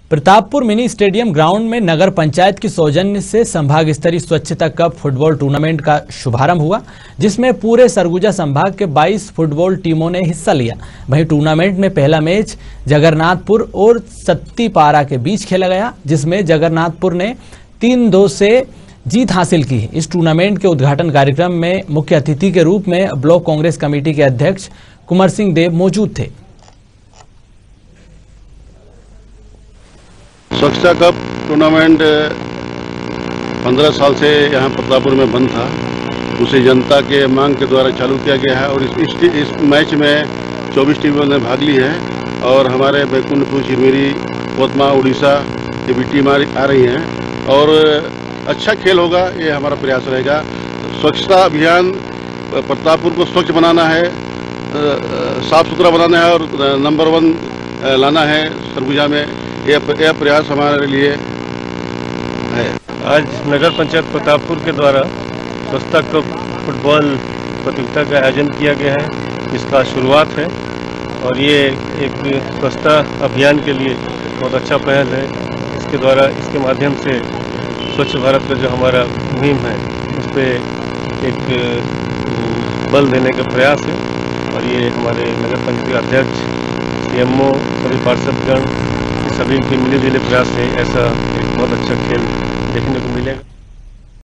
Pratappur mini stadium ground में नगर पंचायत की सौजन्य से संभाग स्तरीय स्वच्छता कप फुटबॉल टूर्नामेंट का शुभारंभ हुआ, जिसमें पूरे सरगुजा संभाग के 22 फुटबॉल टीमों ने हिस्सा लिया। वहीं टूर्नामेंट में पहला मैच जगन्नाथपुर और सत्तीपारा के बीच खेला गया, जिसमें जगन्नाथपुर ने 3-2 से जीत हासिल की। इस टूर्नामेंट के उद्घाटन कार्यक्रम में मुख्य अतिथि के रूप में ब्लॉक कांग्रेस कमेटी के अध्यक्ष कुंवर सिंह देव मौजूद थे। स्वच्छता कप टूर्नामेंट 15 साल से यहाँ प्रतापपुर में बंद था, उसे जनता के मांग के द्वारा चालू किया गया है और इस मैच में 24 टीमों ने भाग ली है और हमारे बैकुंठपुर, चिरमिरी, कोतमा, उड़ीसा की भी टीम आ रही हैं और अच्छा खेल होगा, ये हमारा प्रयास रहेगा। स्वच्छता अभियान प्रतापपुर को स्वच्छ बनाना है, साफ सुथरा बनाना है और नंबर 1 लाना है सरगुजा में, यह प्रयास हमारे लिए है। आज नगर पंचायत प्रतापपुर के द्वारा स्वच्छता कप फुटबॉल प्रतियोगिता का आयोजन किया गया है, जिसका शुरुआत है और ये एक स्वच्छता अभियान के लिए बहुत अच्छा पहल है। इसके द्वारा, इसके माध्यम से स्वच्छ भारत का जो हमारा मुहिम है उस पर एक बल देने का प्रयास है और ये हमारे नगर पंचायत के अध्यक्ष, CMO, सभी पार्षदगण, सभी के मिले जुले प्रयास से ऐसा एक बहुत अच्छा खेल देखने को मिलेगा।